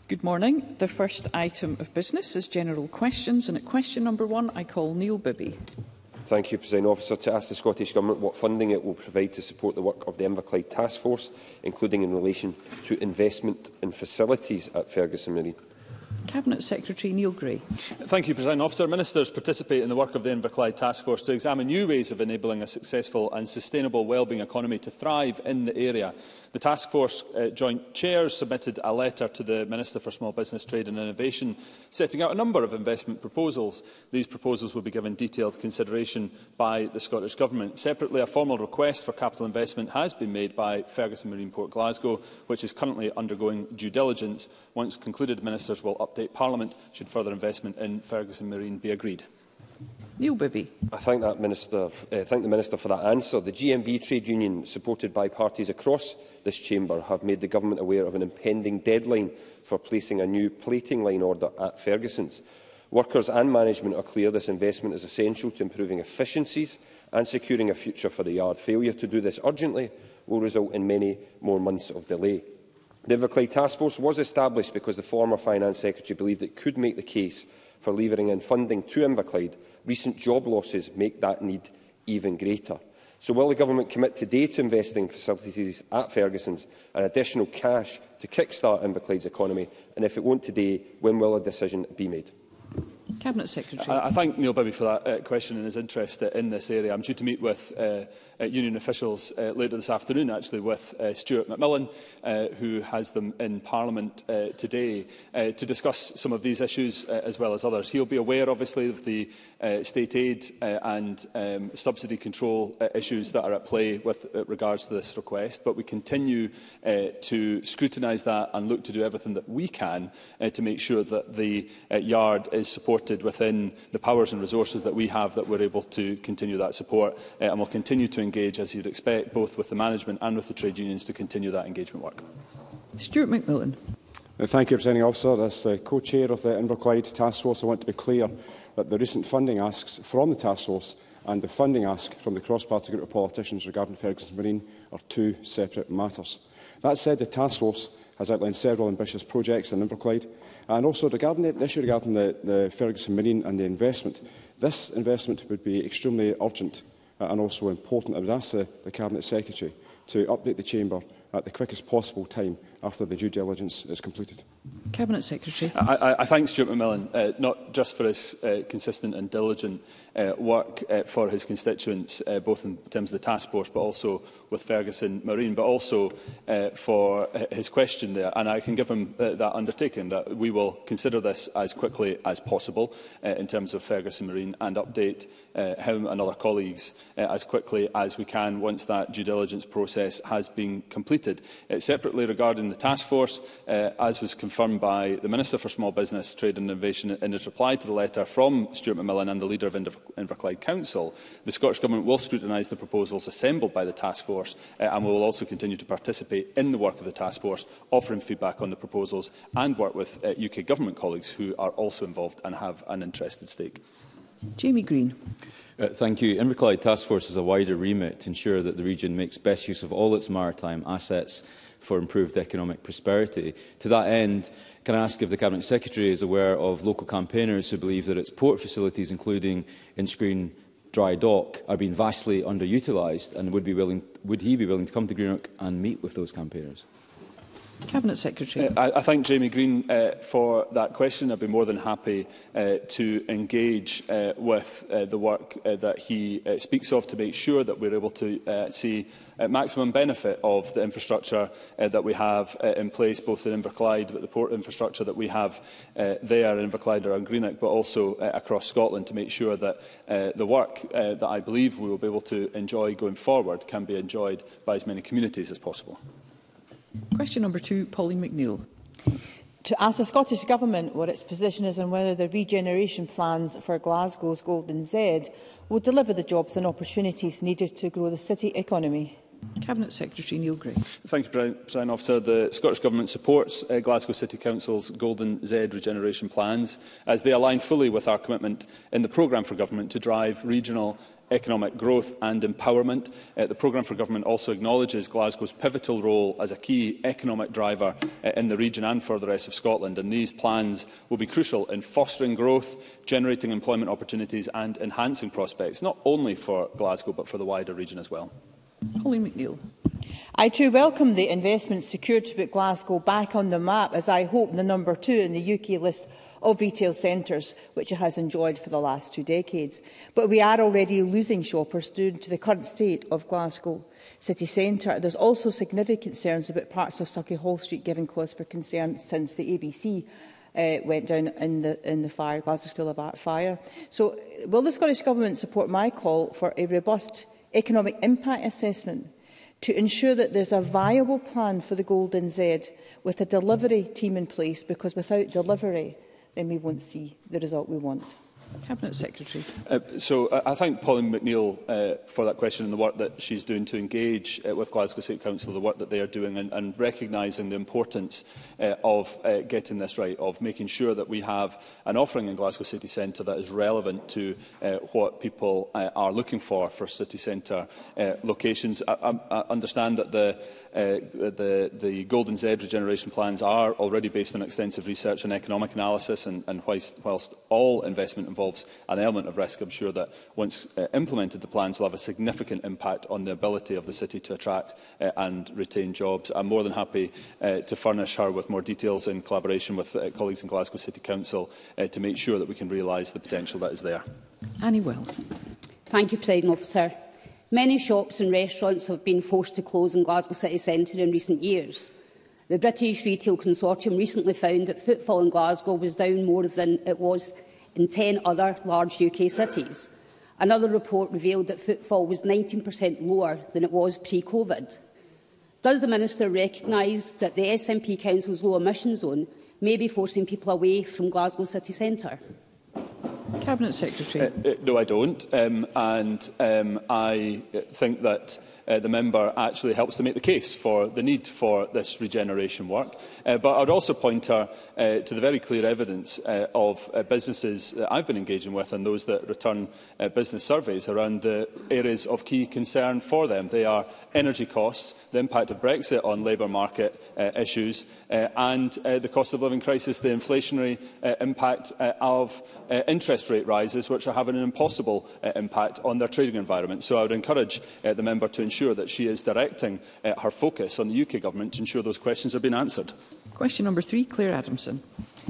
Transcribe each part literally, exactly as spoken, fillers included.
Good morning. The first item of business is general questions, and at question number one I call Neil Bibby. Thank you, Presiding Officer. To ask the Scottish Government what funding it will provide to support the work of the Inverclyde Task Force, including in relation to investment in facilities at Ferguson Marine. Cabinet Secretary Neil Gray. Thank you, Presiding Officer. Ministers participate in the work of the Inverclyde Task Force to examine new ways of enabling a successful and sustainable wellbeing economy to thrive in the area. The Task Force uh, joint chairs submitted a letter to the Minister for Small Business, Trade and Innovation, setting out a number of investment proposals. These proposals will be given detailed consideration by the Scottish Government. Separately, a formal request for capital investment has been made by Ferguson Marine Port Glasgow, which is currently undergoing due diligence. Once concluded, Ministers will update Parliament should further investment in Ferguson Marine be agreed. Neil Bibby. I thank, that minister, uh, thank the Minister for that answer. The G M B trade union, supported by parties across this chamber, have made the Government aware of an impending deadline for placing a new plating line order at Ferguson's. Workers and management are clear this investment is essential to improving efficiencies and securing a future for the yard. Failure to do this urgently will result in many more months of delay. The Inverclyde Task Force was established because the former Finance Secretary believed it could make the case for levering in funding to Inverclyde. Recent job losses make that need even greater. So will the Government commit today to investing in facilities at Ferguson's and additional cash to kick-start Inverclyde's economy? And if it won't today, when will a decision be made? Cabinet Secretary. I, I thank Neil Bibby for that uh, question and his interest uh, in this area. I'm due to meet with uh, uh, union officials uh, later this afternoon, actually, with uh, Stuart McMillan, uh, who has them in Parliament uh, today, uh, to discuss some of these issues uh, as well as others. He'll be aware, obviously, of the uh, state aid uh, and um, subsidy control uh, issues that are at play with uh, regards to this request, but we continue uh, to scrutinise that and look to do everything that we can uh, to make sure that the uh, yard is supported within the powers and resources that we have, that we're able to continue that support, uh, and we'll continue to engage, as you'd expect, both with the management and with the trade unions to continue that engagement work. Stuart McMillan. Uh, thank you, Presiding Officer. As uh, co-chair of the Inverclyde Task Force, I want to be clear that the recent funding asks from the Task Force and the funding ask from the cross-party group of politicians regarding Ferguson Marine are two separate matters. That said, the Task Force has outlined several ambitious projects in Inverclyde. And also regarding the issue regarding the, the Ferguson Marine and the investment, this investment would be extremely urgent uh, and also important. I would ask the, the Cabinet Secretary to update the Chamber at the quickest possible time after the due diligence is completed. Cabinet Secretary. I, I, I thank Stuart McMillan, uh, not just for his uh, consistent and diligent uh, work uh, for his constituents, uh, both in terms of the task force, but also with Ferguson Marine, but also uh, for uh, his question there. And I can give him uh, that undertaking that we will consider this as quickly as possible uh, in terms of Ferguson Marine, and update uh, him and other colleagues uh, as quickly as we can once that due diligence process has been completed. Uh, separately, regarding the task force, uh, as was confirmed by the Minister for Small Business, Trade and Innovation in his reply to the letter from Stuart McMillan and the leader of Inver Inverclyde Council, the Scottish Government will scrutinise the proposals assembled by the task force, uh, and we will also continue to participate in the work of the task force, offering feedback on the proposals and work with uh, U K Government colleagues who are also involved and have an interested stake. Jamie Green. Uh, thank you. Inverclyde Task Force has a wider remit to ensure that the region makes best use of all its maritime assets for improved economic prosperity. To that end, can I ask if the Cabinet Secretary is aware of local campaigners who believe that its port facilities, including Inchgreen Dry Dock, are being vastly underutilised, and would, be willing, would he be willing to come to Greenock and meet with those campaigners? Cabinet Secretary. Uh, I, I thank Jamie Green uh, for that question. I'd be more than happy uh, to engage uh, with uh, the work uh, that he uh, speaks of to make sure that we're able to uh, see uh, maximum benefit of the infrastructure uh, that we have uh, in place, both in Inverclyde, but the port infrastructure that we have uh, there in Inverclyde around Greenock, but also uh, across Scotland, to make sure that uh, the work uh, that I believe we will be able to enjoy going forward can be enjoyed by as many communities as possible. Question number two, Pauline McNeill. To ask the Scottish Government what its position is on whether the regeneration plans for Glasgow's Golden Z will deliver the jobs and opportunities needed to grow the city economy. Cabinet Secretary Neil Gray. Thank you, President Officer. The Scottish Government supports uh, Glasgow City Council's Golden Z regeneration plans as they align fully with our commitment in the programme for government to drive regional economic growth and empowerment. Uh, the programme for government also acknowledges Glasgow's pivotal role as a key economic driver uh, in the region and for the rest of Scotland, and these plans will be crucial in fostering growth, generating employment opportunities and enhancing prospects, not only for Glasgow but for the wider region as well. Holly McNeill. I too welcome the investment secured to put Glasgow back on the map, as I hope the number two in the U K list of retail centres, which it has enjoyed for the last two decades. But we are already losing shoppers due to the current state of Glasgow city centre. There's also significant concerns about parts of Sucky Hall Street giving cause for concern since the A B C uh, went down in the, in the fire, Glasgow School of Art fire. So will the Scottish Government support my call for a robust economic impact assessment to ensure that there's a viable plan for the Golden Z with a delivery team in place, because without delivery, then we won't see the result we want? Cabinet Secretary. Uh, so uh, I thank Pauline McNeill uh, for that question and the work that she's doing to engage uh, with Glasgow City Council, the work that they are doing, and, and recognising the importance uh, of uh, getting this right, of making sure that we have an offering in Glasgow City Centre that is relevant to uh, what people uh, are looking for for city centre uh, locations. I, I, I understand that the, uh, the, the Golden Z regeneration plans are already based on extensive research and economic analysis, and, and whilst, whilst all investment involves an element of risk, I'm sure that once uh, implemented, the plans will have a significant impact on the ability of the city to attract uh, and retain jobs. I'm more than happy uh, to furnish her with more details in collaboration with uh, colleagues in Glasgow City Council uh, to make sure that we can realise the potential that is there. Annie Wells. Thank you, President Officer. Many shops and restaurants have been forced to close in Glasgow City Centre in recent years. The British Retail Consortium recently found that footfall in Glasgow was down more than it was in ten other large U K cities. Another report revealed that footfall was nineteen percent lower than it was pre-COVID. Does the Minister recognise that the S N P Council's low emission zone may be forcing people away from Glasgow city centre? Cabinet Secretary. Uh, uh, no, I don't. Um, and um, I think that uh, the member actually helps to make the case for the need for this regeneration work. Uh, but I would also point her uh, to the very clear evidence uh, of uh, businesses that I've been engaging with and those that return uh, business surveys around the areas of key concern for them. They are energy costs, the impact of Brexit on labour market uh, issues, uh, and uh, the cost of living crisis, the inflationary uh, impact uh, of uh, interest rate rises, which are having an impossible uh, impact on their trading environment. So I would encourage uh, the member to ensure that she is directing uh, her focus on the U K Government to ensure those questions are being answered. Question number three, Claire Adamson.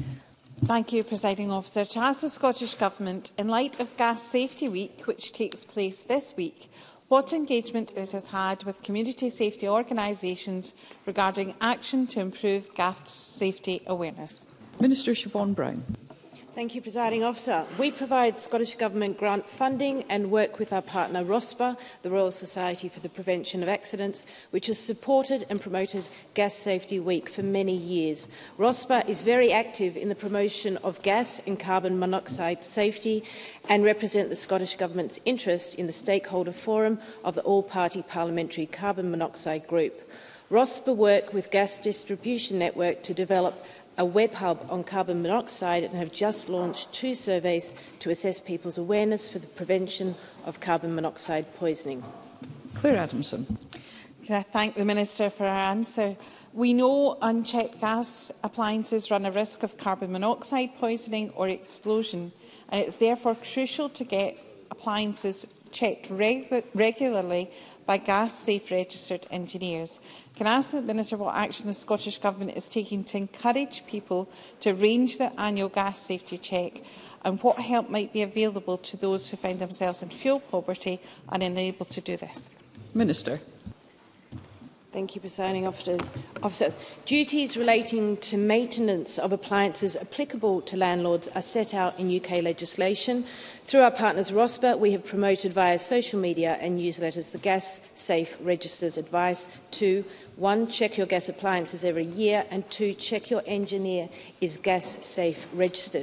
Thank you, Presiding Officer. To ask the Scottish Government, in light of Gas Safety Week, which takes place this week, what engagement it has had with community safety organisations regarding action to improve gas safety awareness. Minister Siobhan Brown. Thank you, Presiding Officer. We provide Scottish Government grant funding and work with our partner ROSPA, the Royal Society for the Prevention of Accidents, which has supported and promoted Gas Safety Week for many years. ROSPA is very active in the promotion of gas and carbon monoxide safety and represent the Scottish Government's interest in the stakeholder forum of the All-Party Parliamentary Carbon Monoxide Group. ROSPA work with Gas Distribution Network to develop a web hub on carbon monoxide and have just launched two surveys to assess people's awareness for the prevention of carbon monoxide poisoning. Claire Adamson. Can I thank the Minister for her answer? We know unchecked gas appliances run a risk of carbon monoxide poisoning or explosion, and it is therefore crucial to get appliances checked regu regularly by Gas Safe registered engineers. Can I ask the Minister what action the Scottish Government is taking to encourage people to arrange their annual gas safety check, and what help might be available to those who find themselves in fuel poverty and unable to do this? Minister. Thank you, Presiding Officer. Duties relating to maintenance of appliances applicable to landlords are set out in U K legislation. Through our partners ROSPA, we have promoted via social media and newsletters the Gas Safe Register's advice to one, check your gas appliances every year, and two, check your engineer is gas safe registered.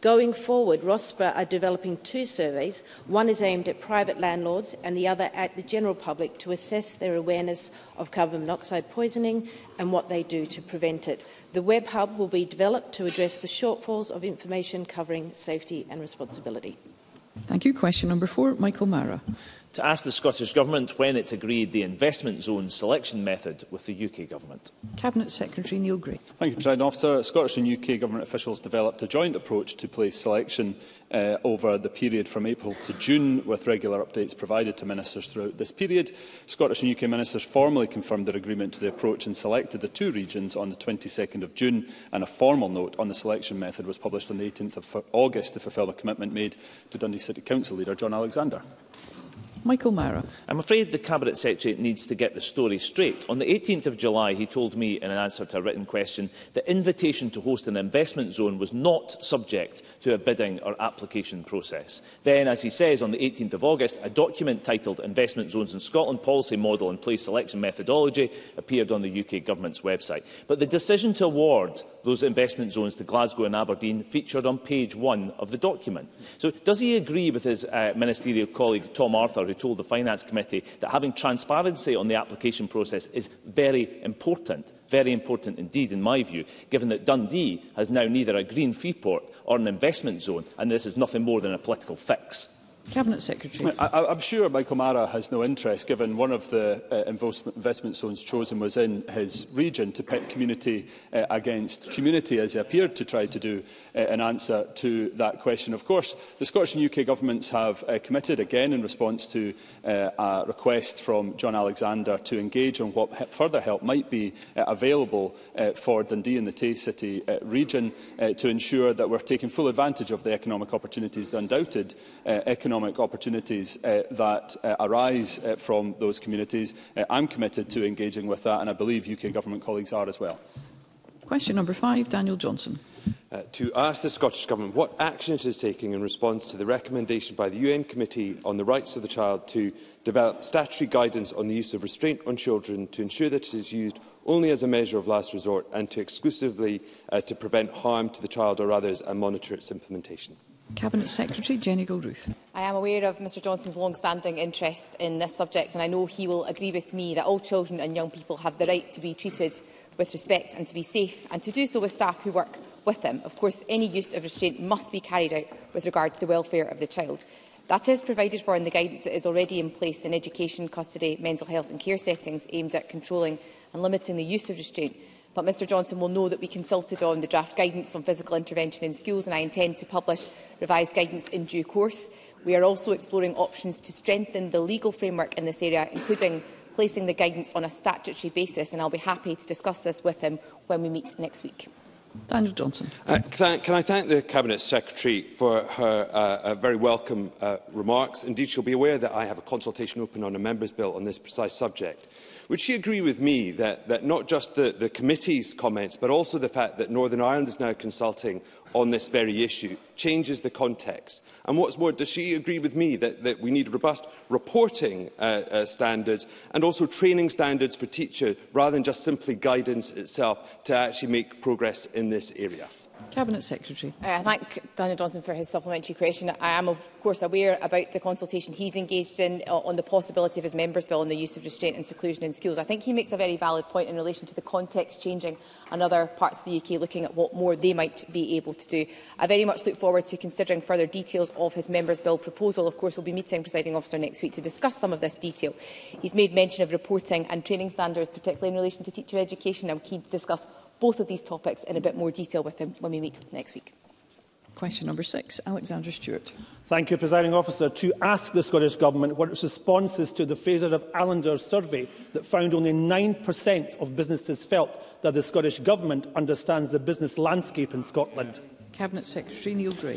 Going forward, ROSPA are developing two surveys. One is aimed at private landlords and the other at the general public to assess their awareness of carbon monoxide poisoning and what they do to prevent it. The Web Hub will be developed to address the shortfalls of information covering safety and responsibility. Thank you. Question number four, Michael Mara. To ask the Scottish Government when it agreed the investment zone selection method with the U K Government. Cabinet Secretary Neil Gray. Thank you, President Officer. Scottish and U K Government officials developed a joint approach to place selection uh, over the period from April to June, with regular updates provided to ministers throughout this period. Scottish and U K ministers formally confirmed their agreement to the approach and selected the two regions on the twenty-second of June, and a formal note on the selection method was published on the eighteenth of August to fulfil the commitment made to Dundee City Council leader John Alexander. Michael Mara. I'm afraid the Cabinet Secretary needs to get the story straight. On the eighteenth of July, he told me in an answer to a written question that invitation to host an investment zone was not subject to a bidding or application process. Then, as he says, on the eighteenth of August, a document titled Investment Zones in Scotland Policy Model and Place Selection Methodology appeared on the U K Government's website. But the decision to award those investment zones to Glasgow and Aberdeen featured on page one of the document. So does he agree with his uh, ministerial colleague Tom Arthur, who told the Finance Committee that having transparency on the application process is very important, very important indeed in my view, given that Dundee has now neither a green freeport or an investment zone, and this is nothing more than a political fix? Cabinet Secretary. I, I'm sure Michael Mara has no interest, given one of the uh, investment, investment zones chosen was in his region, to pit community uh, against community, as he appeared to try to do uh, in answer to that question. Of course, the Scottish and U K governments have uh, committed, again in response to uh, a request from John Alexander, to engage on what further help might be uh, available uh, for Dundee and the Tay City uh, region uh, to ensure that we're taking full advantage of the economic opportunities, the undoubted uh, economic opportunities uh, that uh, arise uh, from those communities. Uh, I'm committed to engaging with that, and I believe U K Government colleagues are as well. Question number five, Daniel Johnson. Uh, to ask the Scottish Government what action it is taking in response to the recommendation by the U N Committee on the Rights of the Child to develop statutory guidance on the use of restraint on children to ensure that it is used only as a measure of last resort and to exclusively uh, to prevent harm to the child or others and monitor its implementation. Cabinet Secretary Jenny Gilruth. I am aware of Mr Johnson's long-standing interest in this subject, and I know he will agree with me that all children and young people have the right to be treated with respect and to be safe, and to do so with staff who work with them. Of course, any use of restraint must be carried out with regard to the welfare of the child. That is provided for in the guidance that is already in place in education, custody, mental health and care settings aimed at controlling and limiting the use of restraint. But Mr Johnson will know that we consulted on the draft guidance on physical intervention in schools, and I intend to publish revised guidance in due course. We are also exploring options to strengthen the legal framework in this area, including placing the guidance on a statutory basis, and I'll be happy to discuss this with him when we meet next week. Daniel Johnson. Uh, can, I, can I thank the Cabinet Secretary for her uh, uh, very welcome uh, remarks. Indeed, she'll be aware that I have a consultation open on a Members' Bill on this precise subject. Would she agree with me that, that not just the, the committee's comments, but also the fact that Northern Ireland is now consulting on this very issue changes the context? And what's more, does she agree with me that, that we need robust reporting uh, uh, standards and also training standards for teachers, rather than just simply guidance itself, to actually make progress in this area? Cabinet Secretary. I uh, thank Daniel Johnson for his supplementary question. I am, of course, aware about the consultation he's engaged in uh, on the possibility of his Members' Bill on the use of restraint and seclusion in schools. I think he makes a very valid point in relation to the context changing and other parts of the U K looking at what more they might be able to do. I very much look forward to considering further details of his Members' Bill proposal. Of course, we'll be meeting Presiding Officer next week to discuss some of this detail. He's made mention of reporting and training standards, particularly in relation to teacher education. I'm keen to discuss both of these topics in a bit more detail with him when we meet next week. Question number six, Alexander Stewart. Thank you, Presiding Officer. To ask the Scottish Government what its response is to the Fraser of Allender survey that found only nine percent of businesses felt that the Scottish Government understands the business landscape in Scotland. Cabinet Secretary Neil Gray. Uh,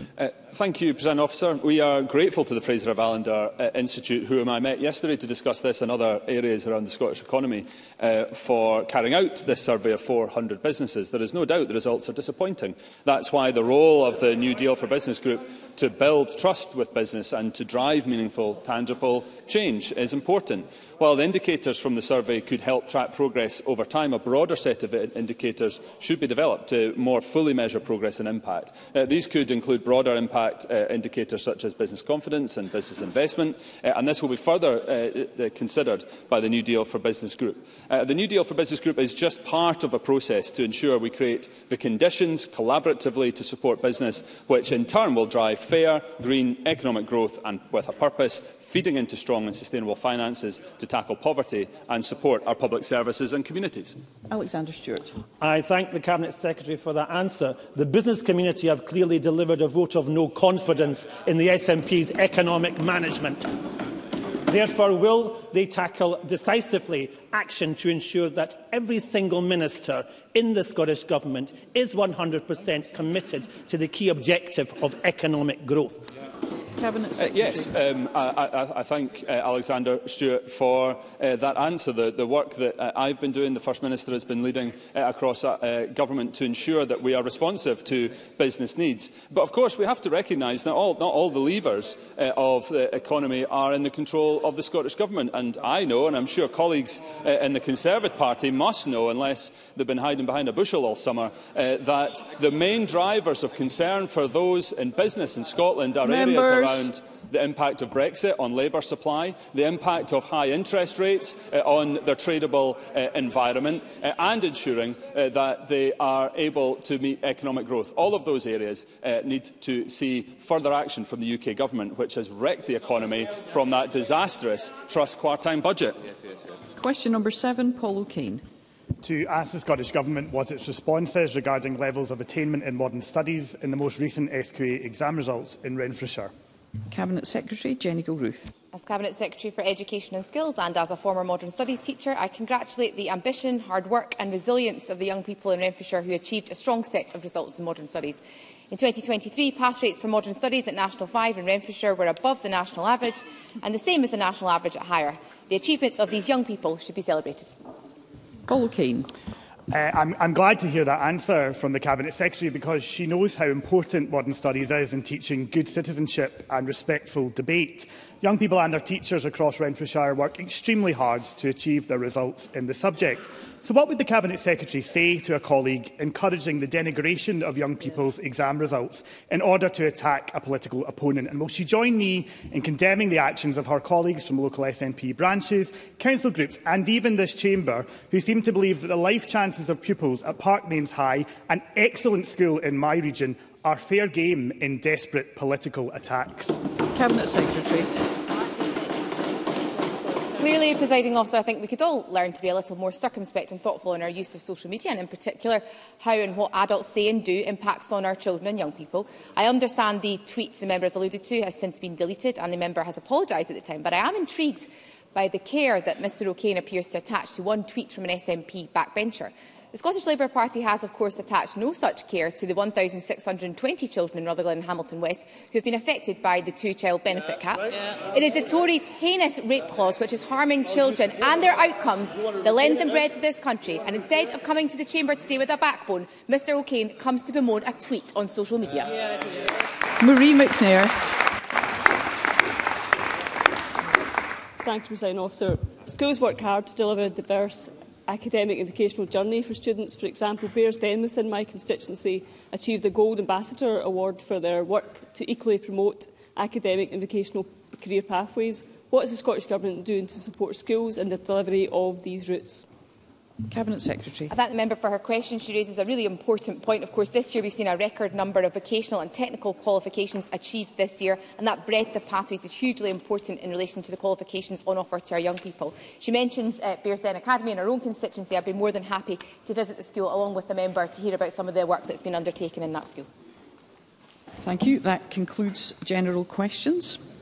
Thank you, President Officer. We are grateful to the Fraser of Allender uh, Institute, whom I met yesterday to discuss this and other areas around the Scottish economy, uh, for carrying out this survey of four hundred businesses. There is no doubt the results are disappointing. That's why the role of the New Deal for Business Group to build trust with business and to drive meaningful, tangible change is important. While the indicators from the survey could help track progress over time, a broader set of indicators should be developed to more fully measure progress and impact. Uh, these could include broader impact uh, indicators such as business confidence and business investment, uh, and this will be further uh, considered by the New Deal for Business Group. Uh, the New Deal for Business Group is just part of a process to ensure we create the conditions collaboratively to support business, which in turn will drive fair, green economic growth and with a purpose, feeding into strong and sustainable finances to tackle poverty and support our public services and communities. Alexander Stewart. I thank the Cabinet Secretary for that answer. The business community have clearly delivered a vote of no confidence in the S N P's economic management. Therefore, will they tackle decisively action to ensure that every single minister in the Scottish Government is one hundred percent committed to the key objective of economic growth? Cabinet Secretary. Uh, yes, um, I, I, I thank uh, Alexander Stewart for uh, that answer. The, the work that uh, I've been doing, the First Minister has been leading uh, across uh, government to ensure that we are responsive to business needs. But of course we have to recognise that all, not all the levers uh, of the economy are in the control of the Scottish Government. And I know, and I'm sure colleagues uh, in the Conservative Party must know, unless they've been hiding behind a bushel all summer, uh, that the main drivers of concern for those in business in Scotland are Members. areas around the impact of Brexit on labour supply, the impact of high interest rates uh, on their tradable uh, environment, uh, and ensuring uh, that they are able to meet economic growth. All of those areas uh, need to see further action from the U K Government, which has wrecked the economy from that disastrous Truss quartine budget. Yes, yes, yes. Question number seven, Paul O'Kane. To ask the Scottish Government what its response is regarding levels of attainment in modern studies in the most recent S Q A exam results in Renfrewshire. Cabinet Secretary Jenny Gilruth. As Cabinet Secretary for Education and Skills and as a former modern studies teacher, I congratulate the ambition, hard work and resilience of the young people in Renfrewshire who achieved a strong set of results in modern studies. In twenty twenty-three, pass rates for modern studies at National five in Renfrewshire were above the national average and the same as the national average at higher. The achievements of these young people should be celebrated. Paul O'Kane. Uh, I'm, I'm glad to hear that answer from the Cabinet Secretary because she knows how important modern studies is in teaching good citizenship and respectful debate. Young people and their teachers across Renfrewshire work extremely hard to achieve their results in the subject. So what would the Cabinet Secretary say to a colleague encouraging the denigration of young people's exam results in order to attack a political opponent? And will she join me in condemning the actions of her colleagues from local S N P branches, council groups and even this chamber who seem to believe that the life chances of pupils at Parkmains High, an excellent school in my region, are fair game in desperate political attacks? Cabinet Secretary. Clearly, Presiding Officer, I think we could all learn to be a little more circumspect and thoughtful in our use of social media, and in particular how and what adults say and do impacts on our children and young people. I understand the tweets the member has alluded to has since been deleted and the member has apologised at the time, but I am intrigued by the care that Mr O'Kane appears to attach to one tweet from an S N P backbencher. The Scottish Labour Party has, of course, attached no such care to the one thousand six hundred and twenty children in Rutherglen and Hamilton West who have been affected by the two-child benefit yeah, cap. Right. Yeah. It is the Tories' heinous rape clause which is harming children and their outcomes, the length and breadth of this country. And instead of coming to the chamber today with a backbone, Mr O'Kane comes to bemoan a tweet on social media. Yeah. Marie McNair. Thank you, Presiding Officer. Schools work hard to deliver a diverse academic and vocational journey for students. For example, Bearsden within my constituency achieved the Gold Ambassador Award for their work to equally promote academic and vocational career pathways. What is the Scottish Government doing to support schools in the delivery of these routes? Cabinet Secretary. I thank the member for her question. She raises a really important point. Of course, this year we've seen a record number of vocational and technical qualifications achieved this year, and that breadth of pathways is hugely important in relation to the qualifications on offer to our young people. She mentions uh, Bearsden Academy in her own constituency. I'd be more than happy to visit the school along with the member to hear about some of the work that's been undertaken in that school. Thank you. That concludes general questions.